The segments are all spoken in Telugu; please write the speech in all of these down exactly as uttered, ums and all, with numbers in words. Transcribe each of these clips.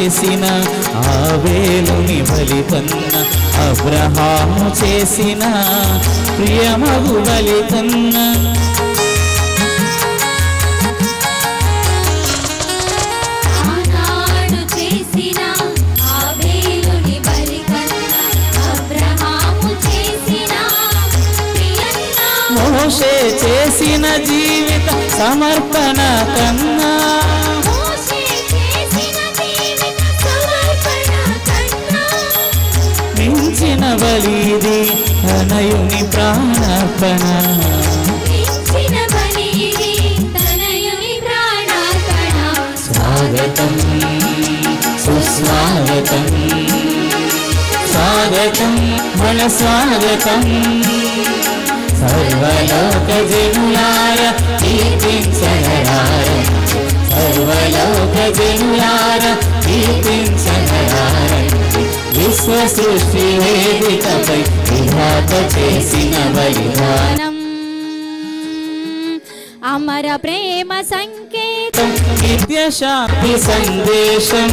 చేసిన ఆబేలుని బలి కన్నా అబ్రహాము చేసిన ప్రియమగు బలి కన్నా మోషే చేసిన జీవిత సమర్పణ కన్నా మించిన బలిది తనయుని ప్రాణార్పణ స్వాగతం సుస్వాగతం స్వాగతం మన స్వాగతం సర్వలోక జనులార కీర్తించగలార సర్వలోక జనులార కీర్తించగలార విశ్వ సృష్టి వేదికపై విధాత చేసిన బలిదానం అమర ప్రేమ సంకేతం నిత్య శాంతి సందేశం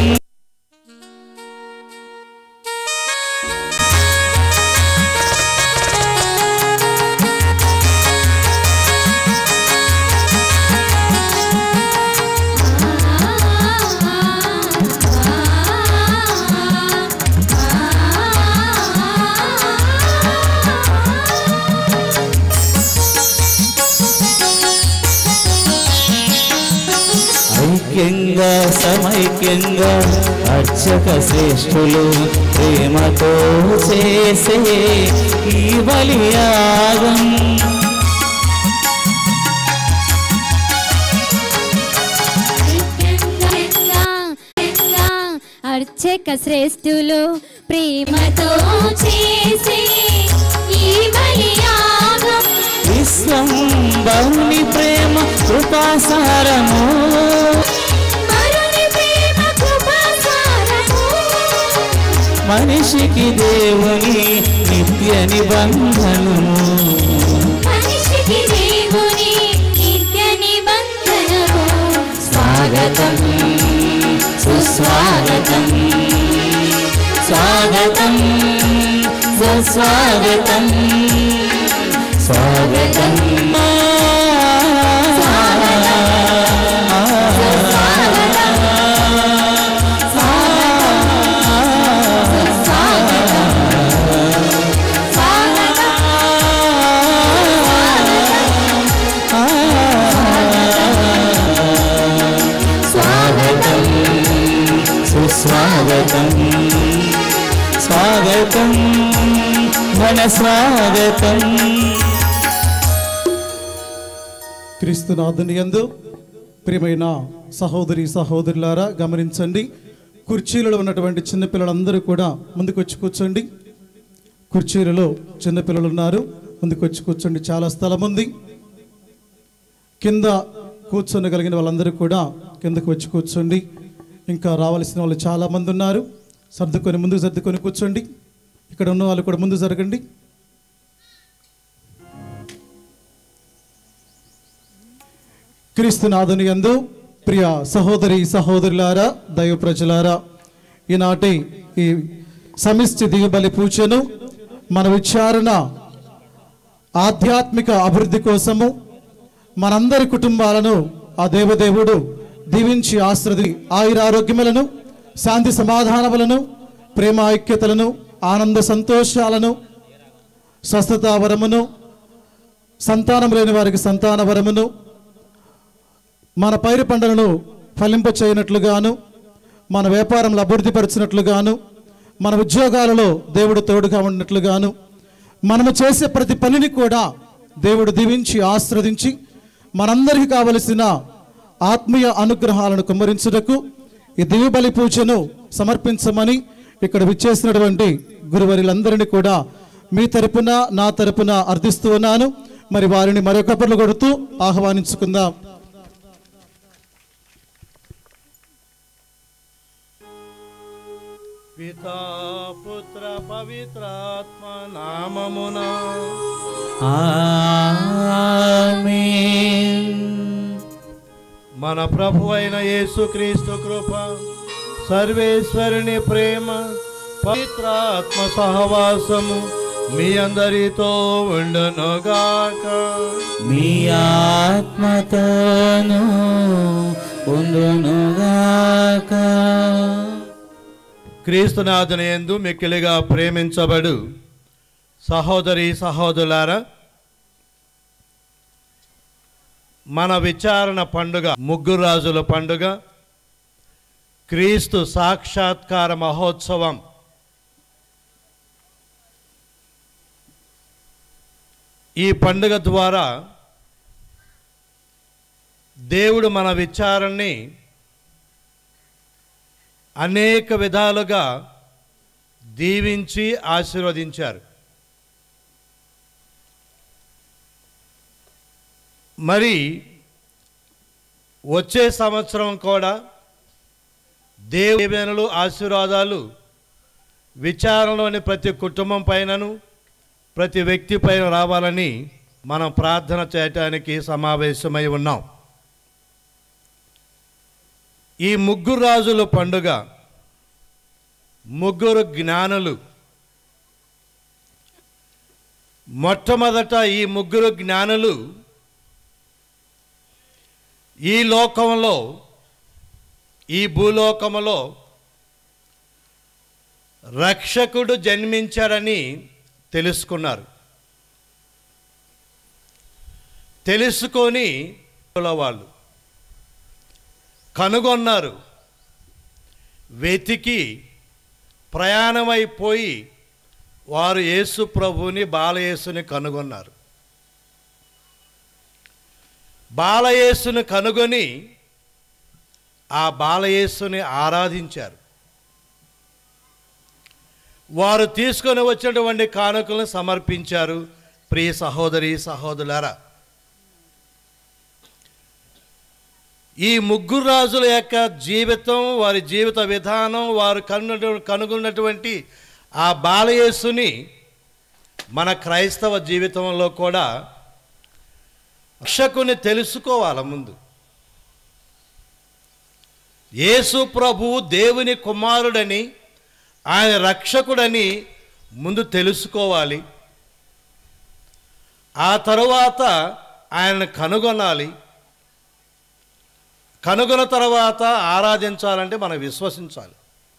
ఐక్యంగా సమైక్యంగా అర్చక శ్రేష్ఠులు ప్రేమతో చేసే ఈ బలియాగం అర్చక శ్రేష్ఠులు ప్రేమతో చేసే ఈ బలియాగం విశ్వం బహుని ప్రేమ కృపాసారము మనిషికి దేవుని నిత్య నిబంధనము స్వాగతం సుస్వాగతం స్వాగతం సుస్వాగతం స్వాగతం స్వాగతం స్వాగతం మన స్వాగతం. క్రీస్తునాథుని యందు ప్రియమైన సహోదరి సహోదరులారా గమనించండి. కుర్చీలలో ఉన్నటువంటి చిన్నపిల్లలందరూ కూడా ముందుకు వచ్చి కూర్చోండి. కుర్చీలలో చిన్నపిల్లలు ఉన్నారు, ముందుకు వచ్చి కూర్చోండి. చాలా స్థలం ఉంది. కింద కూర్చోగలిగిన వాళ్ళందరూ కూడా కిందకు వచ్చి కూర్చోండి. ఇంకా రావాల్సిన వాళ్ళు చాలామంది ఉన్నారు. సర్దుకొని ముందుకు సర్దుకొని కూర్చోండి. ఇక్కడ ఉన్న వాళ్ళు కూడా ముందు జరగండి. క్రీస్తునాథుని యందు ప్రియ సహోదరి సహోదరులారా, దైవ ప్రజలారా, ఈనాటి ఈ సమిష్టి దిగుబలి పూజను మన విచారణ ఆధ్యాత్మిక అభివృద్ధి కోసము మనందరి కుటుంబాలను ఆ దేవదేవుడు దీవించి ఆశ్రది ఆయురారోగ్యములను, శాంతి సమాధానములను, ప్రేమ ఐక్యతలను, ఆనంద సంతోషాలను, స్వస్థతా వరమును, సంతానం లేని వారికి సంతాన వరమును, మన పైరు పంటలను ఫలింపచేయనట్లుగాను, మన వ్యాపారంలో అభివృద్ధిపరిచినట్లుగాను, మన ఉద్యోగాలలో దేవుడు తోడుగా ఉన్నట్లుగాను, మనము చేసే ప్రతి పనిని కూడా దేవుడు దీవించి ఆశ్రదించి మనందరికీ కావలసిన ఆత్మీయ అనుగ్రహాలను కుమ్మరించుటకు ఈ దివ్యబలి పూజను సమర్పించమని ఇక్కడ విచ్చేసినటువంటి గురువరులందరినీ కూడా మీ తరపున నా తరపున అర్థిస్తూ ఉన్నాను. మరి వారిని మరొకపర్లు కొడుతూ ఆహ్వానించుకుందాం. పితా పుత్ర పవిత్రాత్మ నామమున ఆమేన్. మన ప్రభు అయిన యేసుక్రీస్తు కృప, సర్వేశ్వరుని ప్రేమ పవిత్రాత్మ సహవాసము మీ అందరితో ఉండునుగాక. మీ ఆత్మతోను ఉండునుగాక. క్రీస్తునాథుని యందు మిక్కిలిగా ప్రేమించబడు సహోదరి సహోదరులారా, మన విచారణ పండుగ ముగ్గురు రాజుల పండుగ, క్రీస్తు సాక్షాత్కార మహోత్సవం ఈ పండుగ ద్వారా దేవుడు మన విచారణని అనేక విధాలుగా దీవించి ఆశీర్వదించారు. మరి వచ్చే సంవత్సరం కూడా దేవుని ఆశీర్వాదాలు విచారణలోని ప్రతి కుటుంబం పైనను ప్రతి వ్యక్తి పైన రావాలని మనం ప్రార్థన చేయటానికి సమావేశమై ఉన్నాం. ఈ ముగ్గురు రాజుల పండుగ ముగ్గురు జ్ఞానులు. మొట్టమొదట ఈ ముగ్గురు జ్ఞానులు ఈ లోకంలో ఈ భూలోకములో రక్షకుడు జన్మించాడని తెలుసుకున్నారు. తెలుసుకొని వాళ్ళు కనుగొన్నారు. వెతికి ప్రయాణమైపోయి వారు యేసు ప్రభువుని బాలయేసుని కనుగొన్నారు. బాలయేసుని కనుగొని ఆ బాలయేసుని ఆరాధించారు. వారు తీసుకొని వచ్చినటువంటి కానుకలను సమర్పించారు. ప్రియ సహోదరి సహోదరులారా, ఈ ముగ్గురు రాజుల యొక్క జీవితం, వారి జీవిత విధానం, వారు కను కనుగొన్నటువంటి ఆ బాలయేసుని మన క్రైస్తవ జీవితంలో కూడా రక్షకుని తెలుసుకోవాలి. ముందు యేసు ప్రభువు దేవుని కుమారుడని, ఆయన రక్షకుడని ముందు తెలుసుకోవాలి. ఆ తరువాత ఆయనను కనుగొనాలి. కనుగొన్న తర్వాత ఆరాధించాలంటే మనం విశ్వసించాలి.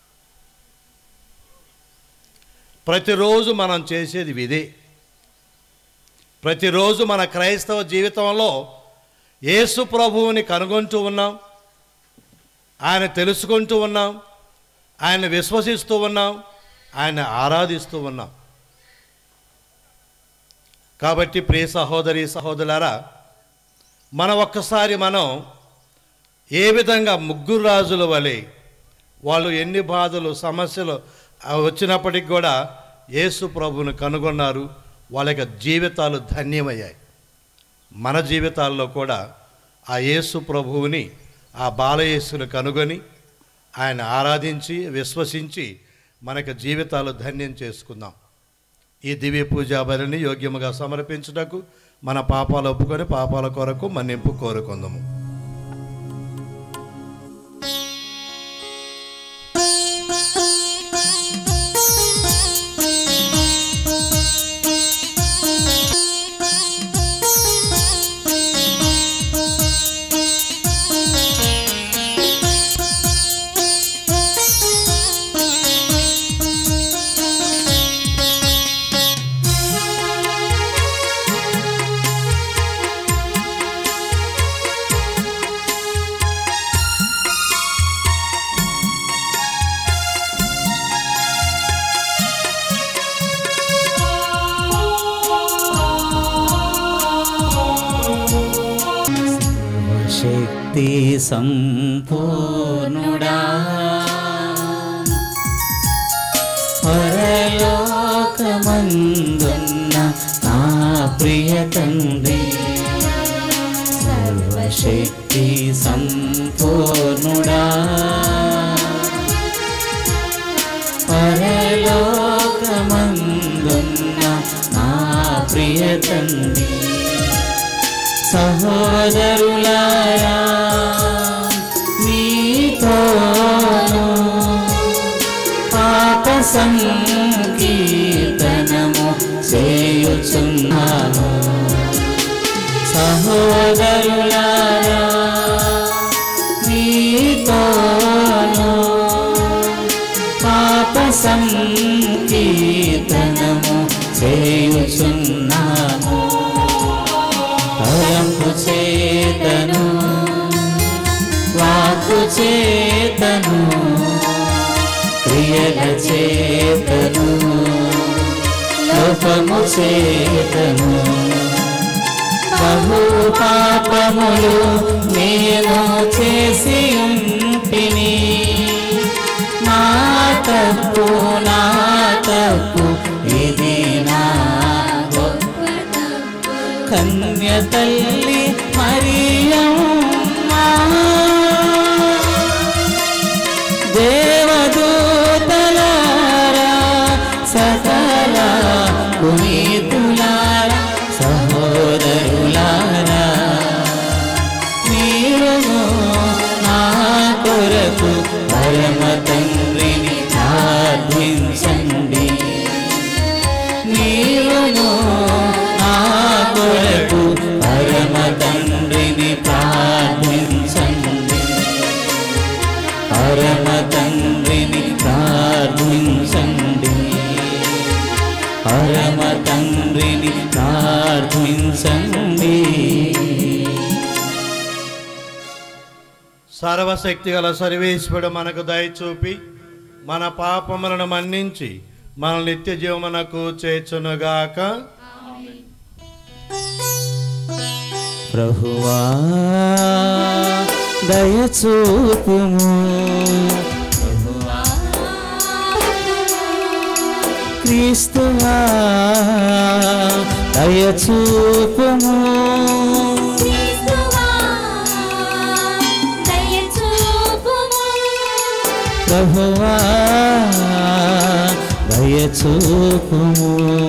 ప్రతిరోజు మనం చేసేది ఇదే. ప్రతిరోజు మన క్రైస్తవ జీవితంలో యేసు ప్రభువుని కనుగొంటూ ఉన్నాం, ఆయన తెలుసుకుంటూ ఉన్నాం, ఆయన విశ్వసిస్తూ ఉన్నాం, ఆయన ఆరాధిస్తూ ఉన్నాం. కాబట్టి ప్రియ సహోదరి సహోదరులారా, మనం ఒక్కసారి మనం ఏ విధంగా ముగ్గురు రాజుల వలె వాళ్ళు ఎన్ని బాధలు సమస్యలు వచ్చినప్పటికి కూడా యేసు ప్రభువుని కనుగొన్నారు. వాళ్ళ యొక్క జీవితాలు ధన్యమయ్యాయి. మన జీవితాల్లో కూడా ఆ యేసు ప్రభువుని, ఆ బాలయేసుని కనుగొని ఆయన ఆరాధించి విశ్వసించి మనకు జీవితాలు ధన్యం చేసుకుందాం. ఈ దివ్య పూజా బలిని యోగ్యముగా సమర్పించుటకు మన పాపాలు ఒప్పుకొని పాపాల కొరకు మన్నింపు కోరుకుందాము. శక్తి సంపూర్ణుడా, పరలోకమందున్న నా ప్రియ తండ్రి, సర్వశక్తి సంపూర్ణుడా, పరలోకమందున్న నా ప్రియ తండ్రి, సహోదరులారా మీతోను సంకీర్తనము చేయుచున్నాను సహోదరులారా మీతోను పాప సంకీర్తనము చేయుచున్నాను తలంపు చేతను వాక్కు చేతను క్రియల చేతను లోపము చేతను బహు పాపములు నేను చేసి ఉంటిని నా తప్పు నా తప్పు ఇది నా గొప్ప తప్పు కన్య తల్లి మరియమ్మ దేవదూతలారా సకల పునీతులారా సహోదరులారా మీరును నా కొరకు పరమ తండ్రిని ప్రార్థించండి మీరును నా కొరకు పరమ తండ్రిని ప్రార్థించండి పరమ తండ్రిని ప్రార్థించండి పరమ తండ్రిని ప్రార్థించండి సర్వశక్తి గల సర్వేశ్వరుడు మనకు దయ చూపి మన పాపములను మన్నించి మన నిత్య జీవమునకు చేర్చునుగాక. ప్రభువా దయచూపుము క్రీస్తువా దయచూపుము ప్రభువా దయచూపుము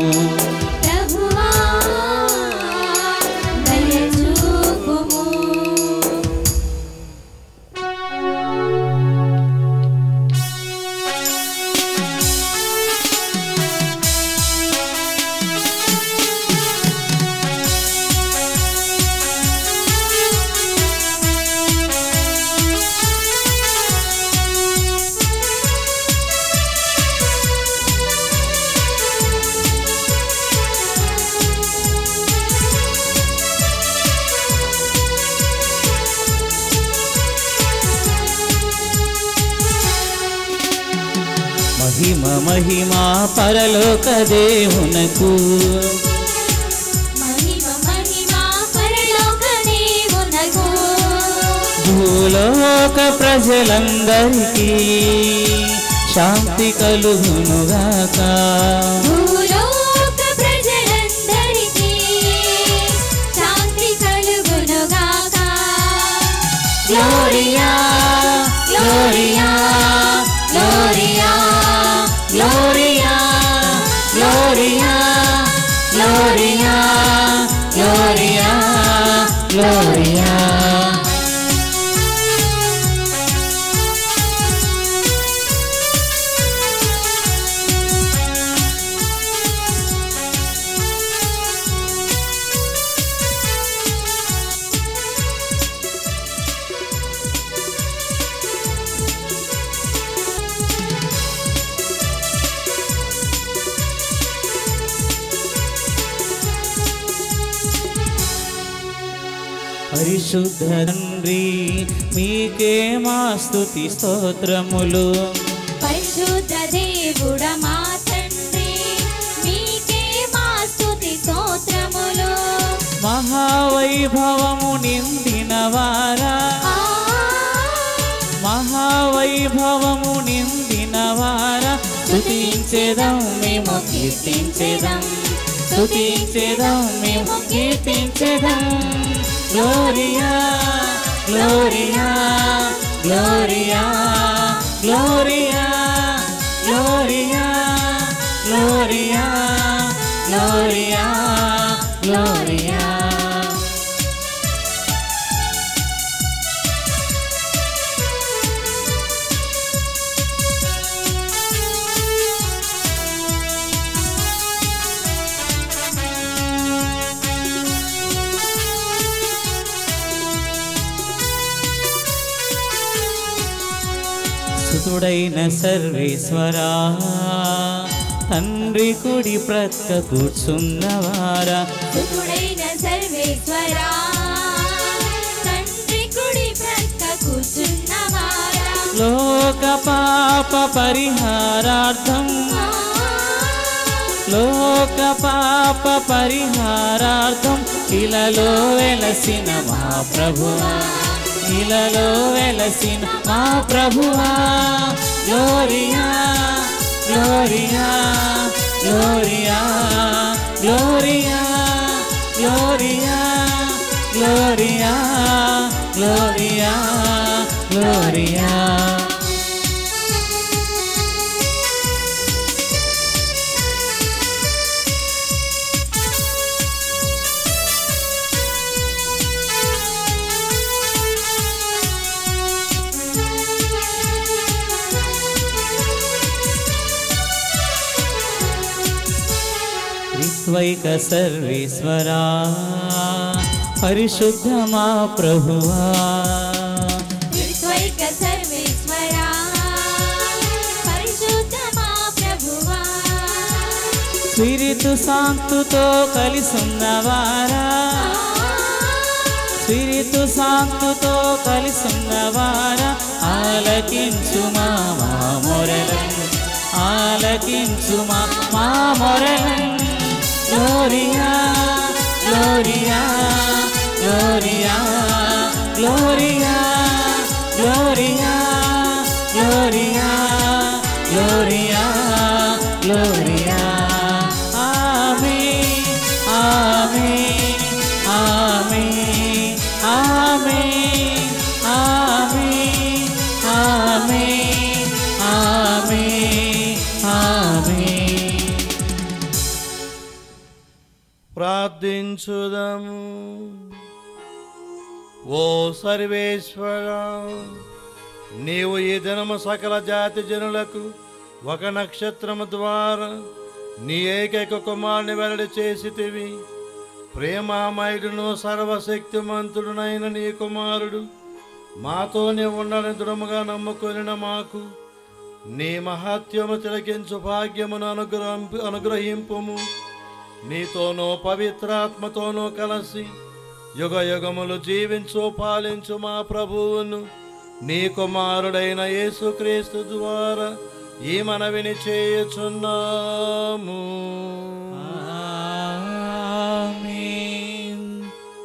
మహిమ మహిమా పరలోక దేవునకు భూలోక ప్రజలందరికీ శాంతి కలుగునుగాక గ్లోరియా గ్లోరియా గ్లోరియా గ్లోరియా గ్లోరియా గ్లోరియా గ్లోరియా గ్లోరియా పరిశుద్ధ తండ్రి మీకే మా స్తుతి స్తోత్రములు పరిశుద్ధ దేవుడ మా తండ్రి మీకే మా స్తుతి స్తోత్రములు మహావైభవము నిందిన వారా మహావైభవము నిందిన వారా స్తుతించెదం మేము కీర్తించెదం స్తుతించెదం మేము కీర్తించెదం గ్లోరియా గ్లోరియా గ్లోరియా గ్లోరియా గ్లోరియా గ్లోరియా గ్లోరియా గ్లోరియా సుతుడైన సర్వేశ్వరా తండ్రి కుడి ప్రక్క కూర్చున్నవారా సుతుడైన సర్వేశ్వరా తండ్రి కుడి ప్రక్క కూర్చున్నవారా లోక పాప పరిహారార్థం లోక పాప పరిహారార్థం ఇలలో వెలసిన మా ప్రభువా ఇలలో వెలసిన మా ప్రభువా గ్లోరియా గ్లోరియా గ్లోరియా గ్లోరియా గ్లోరియా గ్లోరియా గ్లోరియా గ్లోరియా త్రైక సర్వేశ్వరా పరిశుద్ధ మా ప్రభువా త్రైక సర్వేశ్వరా పరిశుద్ధ మా ప్రభువా స్పిరితు శాంతుతో కలిసున్నవారా స్పిరితు శాంతుతో కలిసున్నవారా ఆలకించు మా మా మొరలను ఆలకించు మా మా మొరలను Gloria, Gloria, Gloria, Gloria, Gloria, Gloria, Gloria, Gloria. Amen, Amen, Amen, Amen, Amen, Amen, Amen, Amen. ప్రార్థించుదాము. ఓ సర్వేశ్వరా, నీవు ఈ దినము సకల జాతి జనులకు ఒక నక్షత్రము ద్వారా నీ ఏకైక కుమారుని వెల్లడి చేసితివి. ప్రేమామయుడును సర్వశక్తిమంతుడునైన నీ కుమారుడు మాతోనే ఉండని దృఢముగా నమ్ముకొనిన మాకు నీ మహత్యము తిలకించు భాగ్యమును అనుగ్రహం అనుగ్రహింపుము. నీతోనూ పవిత్రాత్మతోనూ కలిసి యుగ యుగములు జీవించు పాలించు మా ప్రభువును నీ కుమారుడైన యేసుక్రీస్తు ద్వారా ఈ మనవిని చేయుచున్నాము. ఆమేన్.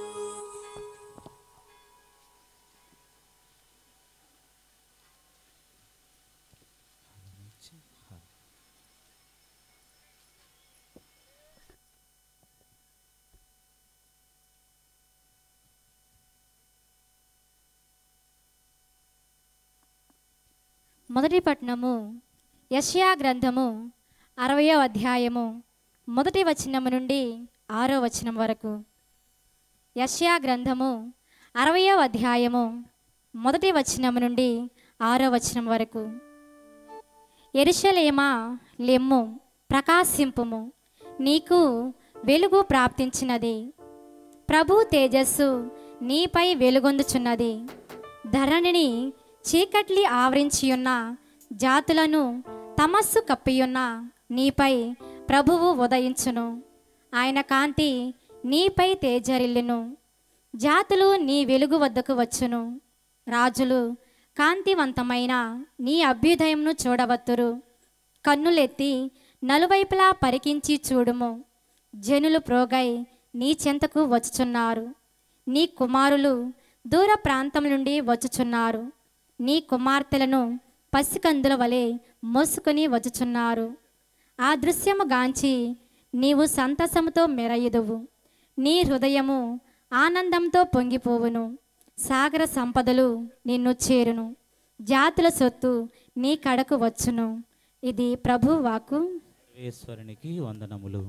మొదటి పట్టణము యెషయా గ్రంథము అరవయో అధ్యాయము మొదటి వచనము నుండి ఆరో వచనం వరకు. యెషయా గ్రంథము అరవయో అధ్యాయము మొదటి వచనము నుండి ఆరో వచనం వరకు. యెరూషలేమా లెమ్ము, ప్రకాశింపుము, నీకు వెలుగు ప్రాప్తించినది. ప్రభు తేజస్సు నీపై వెలుగొందుచున్నది. ధరణిని చీకట్లి ఆవరించియున్న జాతులను తమస్సు కప్పియున్న నీపై ప్రభువు ఉదయించును. ఆయన కాంతి నీపై తేజరిల్లును. జాతులు నీ వెలుగు వద్దకు వచ్చును. రాజులు కాంతివంతమైన నీ అభ్యుదయంను చూడవత్తురు. కన్నులెత్తి నలువైపులా పరికించి చూడుము. జనులు ప్రోగై నీ చెంతకు వచ్చుచున్నారు. నీ కుమారులు దూర ప్రాంతం నుండి వచ్చుచున్నారు. నీ కుమార్తెలను పసికందుల వలె మోసుకొని వచ్చుచున్నారు. ఆ దృశ్యము గాంచి నీవు సంతసముతో మెరయుదువు. నీ హృదయము ఆనందంతో పొంగిపోవును. సాగర సంపదలు నిన్ను చేరును. జాతుల సొత్తు నీ కడకు వచ్చును. ఇది ప్రభు వాక్కు. ఈశ్వరునికి వందనములు.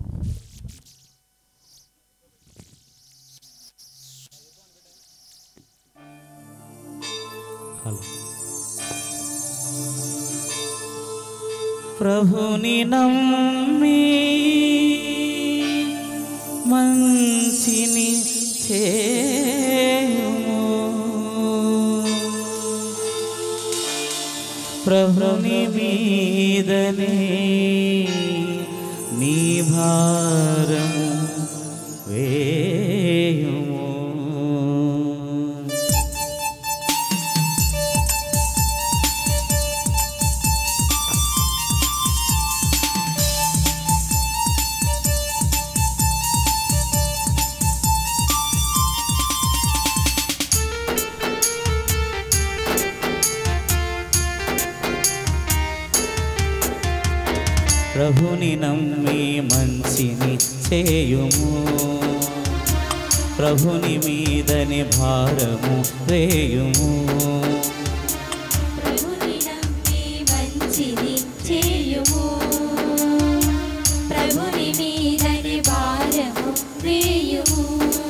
హలో. ప్రభుని నమ్మి మంచిని చేయుము. ప్రభుని మీదనే నీ భారము వేయుము. ప్రభుని నమ్మి మంచిని చేయుము, ప్రభుని మీదని భారము వేయుము. ప్రభుని నమ్మి మంచిని చేయుము, ప్రభుని మీదని భారము వేయుము.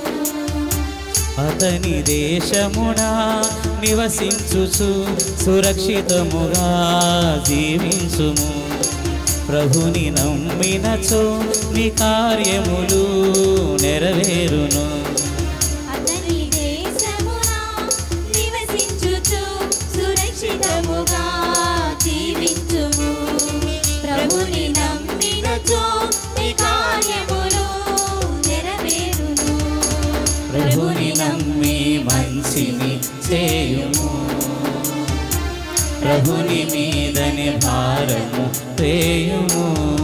అతని దేశమున నివసించుచు సురక్షితముగా జీవించుము. ప్రభుని నమ్మినచో నీ కార్యములు నెరవేరును. అతని దేశమున నివసించుచు సురక్షితముగా జీవించుము. ప్రభుని నమ్మినచో నీ కార్యములు నెరవేరును. ప్రభుని నమ్మి మంచిని చేయుము, ప్రభుని మీదని భారము వేయుము.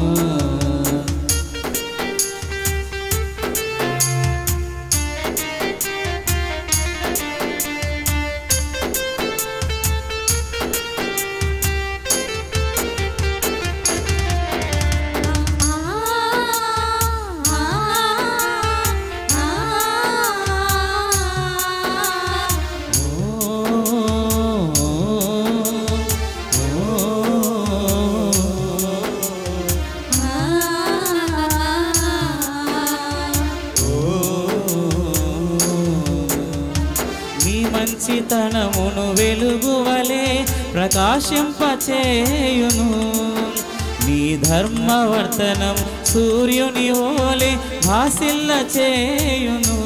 మంచితనమును వెలుగువలే ప్రకాశింపచేయును. నీ ధర్మవర్తనం సూర్యుని ఓలే భాసిల్ల చేయును.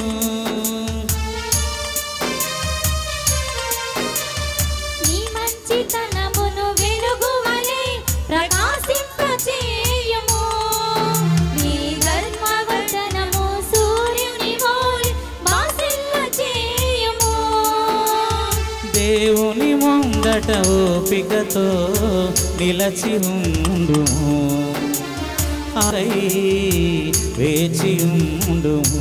నీ మంచితనమును వెలుగువలే ప్రకాశింపచేయుము. నీ ధర్మవర్తనము సూర్యుని ఓలే భాసిల్ల చేయుము. దేవుని ముందట ఓపికతో నిలచి ఉండుము, ఆరై వేచి ఉండుము.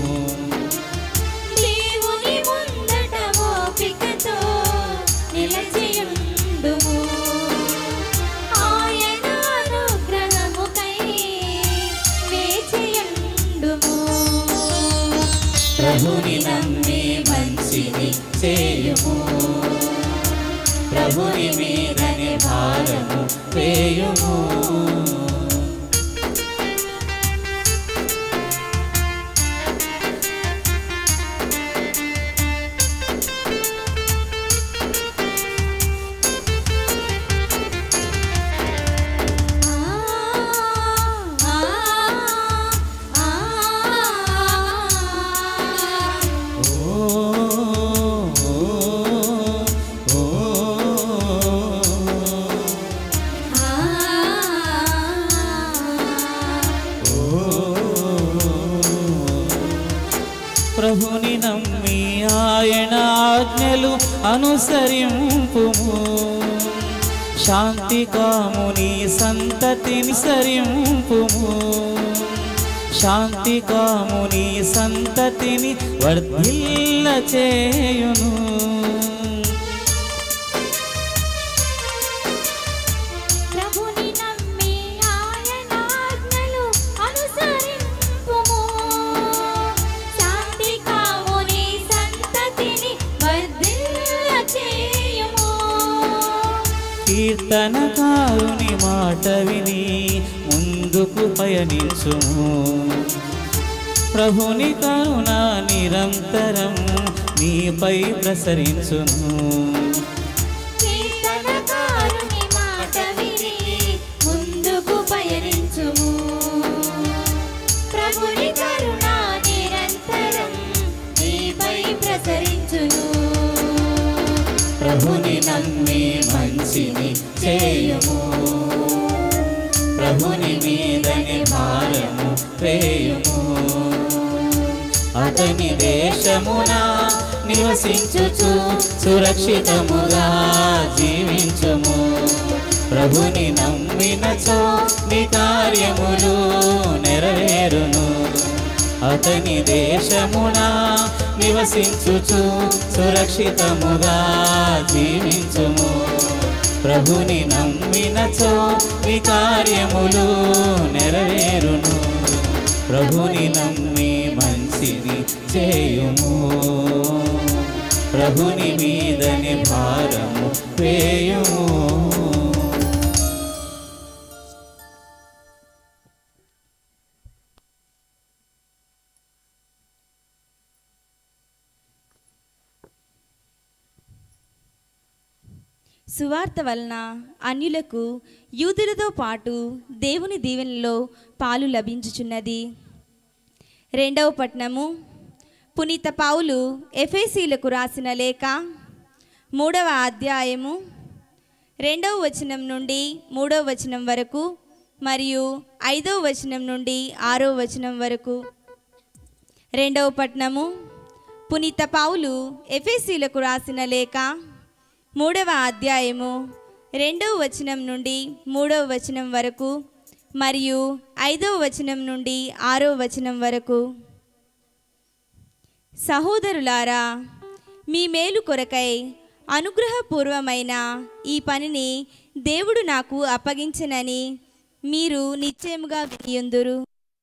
దేవుని ముందట ఓపికతో నిలచి ఉండుము. ఆయన అనుగ్రహముకై వేచి ఉండుము. ప్రభుని నమ్మి మంచిని చేయుము, ప్రభుని మీదని భారము వేయుము. ప్రభుని నమ్మి ఆయన ఆజ్ఞలు అనుసరింపుము, శాంతి కాముని సంతతిని సరింపుము. శాంతి కాముని సంతతిని వర్ధిల్ల చేయును. ప్రభుని నమ్మి ఆయన ఆజ్ఞలు అనుసరింపుము, శాంతి కాముని సంతతిని వర్ధిల్ల చేయుము. కీర్తనకారుని మాట విని ముందుకు పయనించుము. ప్రభుని కరుణ నిరంతరం నీపై ప్రసరించును. కీర్తనకారుని మాట విని ముందుకు పయనించుము. ప్రభుని కరుణ నిరంతరం నీపై ప్రసరించును. ప్రభుని నమ్మి మంచిని చేయుము ప్రభుని మీదనే భారము వేయుము అతని దేశమున నివసించుచు సురక్షితముగా జీవించుము ప్రభుని నమ్మినచో నీ కార్యములు నెరవేరును అతని దేశమున నివసించుచు సురక్షితముగా జీవించుము ప్రభుని నమ్మినచో నీ కార్యములు నెరవేరును ప్రభుని నమ్మి మంచిని చేయుము ప్రభుని మీదనే భారము వేయుము సువార్త వలన అన్యులకు యూదులతో పాటు దేవుని దీవెనలో పాలు లభించుచున్నది. రెండవ పట్టణము పునీత పౌలు ఎఫెసీలకు రాసిన లేఖ మూడవ అధ్యాయము రెండవ వచనం నుండి మూడవ వచనం వరకు మరియు ఐదవ వచనం నుండి ఆరవ వచనం వరకు. రెండవ పట్టణము పునీత పౌలు ఎఫెసీలకు రాసిన లేఖ మూడవ అధ్యాయము రెండవ వచనం నుండి మూడవ వచనం వరకు మరియు ఐదవ వచనం నుండి ఆరవ వచనం వరకు. సహోదరులారా, మీ మేలు కొరకై అనుగ్రహపూర్వమైన ఈ పనిని దేవుడు నాకు అప్పగించనని మీరు నిశ్చయముగా వినియుందురు.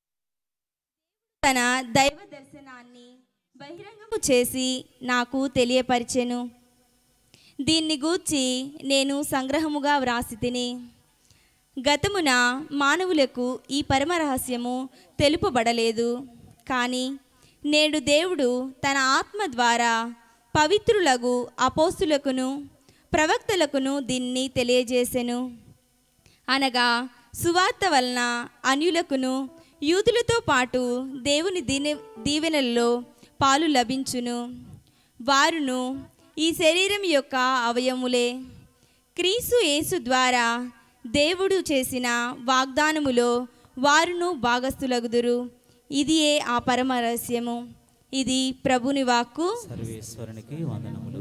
తన దైవ దర్శనాన్ని బహిరంగము చేసి నాకు తెలియపరిచెను. దీన్ని గూర్చి నేను సంగ్రహముగా వ్రాసి తిని, గతమున మానవులకు ఈ పరమ రహస్యము తెలుపబడలేదు, కానీ నేడు దేవుడు తన ఆత్మ ద్వారా పవిత్రులగు అపోస్తులకును ప్రవక్తలకును దీన్ని తెలియజేసెను. అనగా సువార్త వలన అన్యులకును యూదులతో పాటు దేవుని దీనె దీవెనల్లో పాలు లభించును. వారును ఈ శరీరం యొక్క అవయములే. క్రీస్తు యేసు ద్వారా దేవుడు చేసిన వాగ్దానములో వారును భాగస్థులగుదురు. ఇదియే ఆ పరమ రహస్యము. ఇది ప్రభుని వాక్కు. సర్వేశ్వరునికి వందనములు.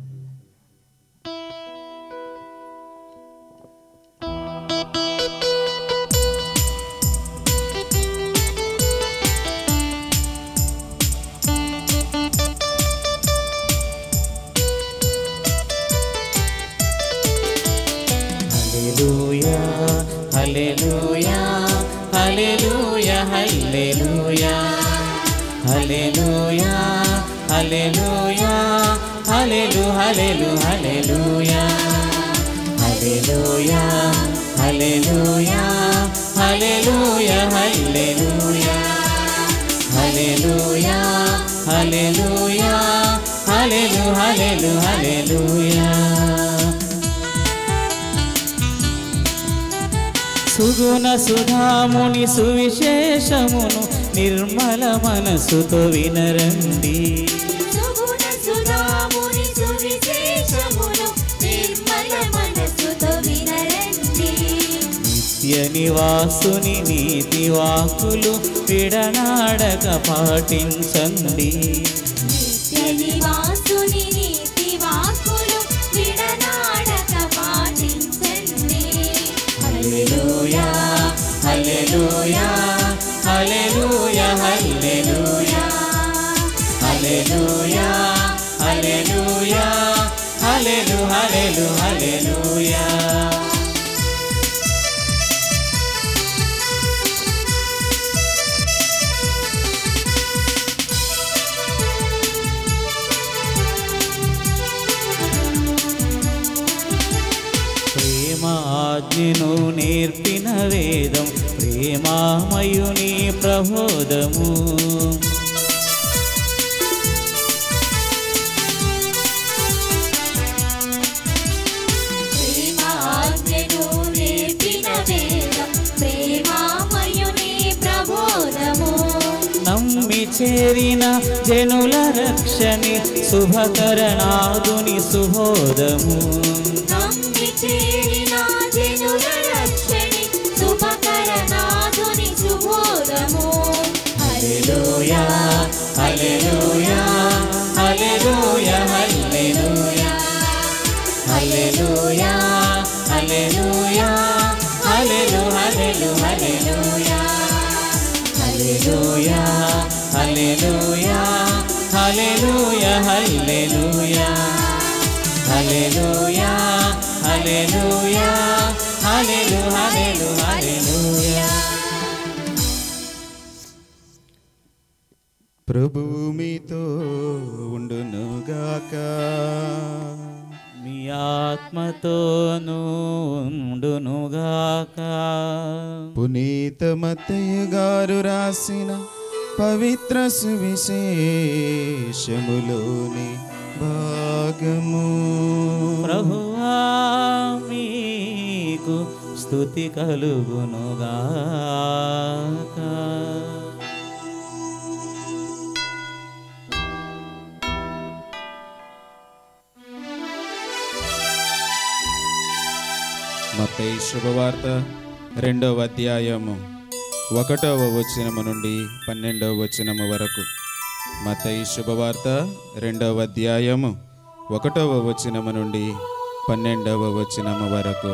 హల్లెలూయా హల్లెలూయా హల్లెలూయా హల్లెలూయా హల్లెలూయా హల్లెలు హల్లెలు హల్లెలూయా హల్లెలూయా హల్లెలూయా హల్లెలూయా హల్లెలూయా హల్లెలూయా హల్లెలూయా హల్లెలు హల్లెలు హల్లెలూయా. సుగుణ సుధాముని సువిశేషమును నిర్మల మనసుతో వినరండి. సుగుణ సుధాముని సువిశేషమును నిర్మల మనసుతో వినరండి. నిత్య నివాసుని నీతి వాక్కులు విడనాడక పాటించండి. నిత్య నివాసుని నీతి వాక్కులు విడనాడక పాటించండి. హల్లెలూయా హల్లెలూయా హల్లెలూయా హల్లెలూయా హల్లెలూయా హల్లెలూయా హల్లెలు హల్లెలు హల్లెలూయా. ప్రేమాజ్ఞను నేర్పిన వేదం ప్రేమామయుని ప్రబోధము. ప్రేమాజ్ఞను నేర్పిన వేదం ప్రేమామయుని ప్రబోధము. నమ్మి చేరిన జనుల రక్షణి శుభకరణాదుని సుబోధము నమ్మి చేరిన జనుల రక్షణి శుభకరణాదుని సుబోధము హల్లెలూయా హల్లెలూయా హల్లెలూయా హల్లెలూయా హల్లెలూయా హల్లెలూయా హల్లెలూ హల్లెలూ హల్లెలూయా హల్లెలూయా హల్లెలూయా హల్లెలూయా హల్లెలూయా హల్లెలూయా హల్లెలూయా హల్లెలూ హల్లెలూ హల్లెలూయా. ప్రభువు మీతో ఉండునుగాక. మీ ఆత్మతోనూ ఉండునుగాక. పునీత మత్తయ్య గారు రాసిన పవిత్ర సువిశేషములోని భాగము. ప్రభువా మీకు స్తుతి కలుగునుగాక. మత్తయి శుభవార్త రెండవ అధ్యాయము ఒకటవ వచనము నుండి పన్నెండవ వచనము వరకు. మత్తయి శుభవార్త రెండవ అధ్యాయము ఒకటవ వచనము నుండి పన్నెండవ వచనము వరకు.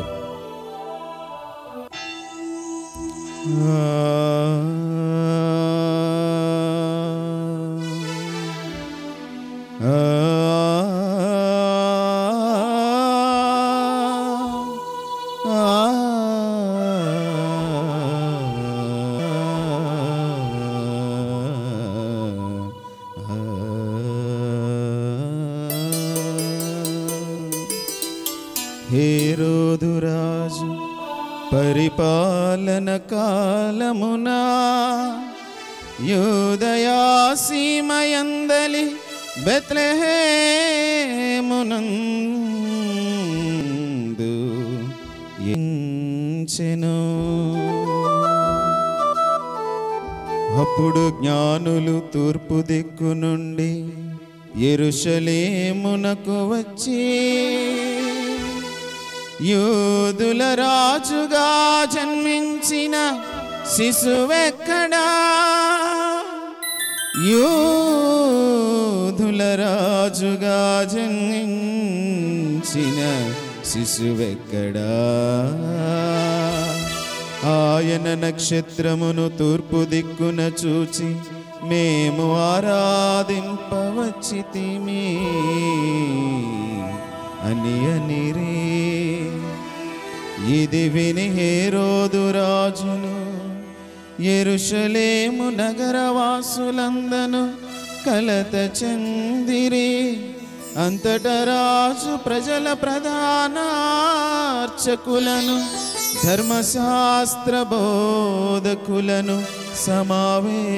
ఆ హేరోదు రాజు పరిపాలన కాలమునా యూదయా సీమయందలి బెత్లెహేమునందు ఎంచెను. అప్పుడు జ్ఞానులు తూర్పు దిక్కు నుండి యెరూషలేమునకు వచ్చి యూదుల రాజుగా జన్మించిన శిశువెక్కడా, యూదుల రాజుగా జన్మించిన శిశువెక్కడా, ఆయన నక్షత్రమును తూర్పు దిక్కున చూచి మేము ఆరాధింపవచ్చితిమి అని అనిరే. ఇది విని హేరోదు రాజును యెరూషలేము నగరవాసులందను కలత చెందిరి. అంతట రాజు ప్రజల ప్రధానార్చకులను ధర్మశాస్త్ర బోధకులను సమావే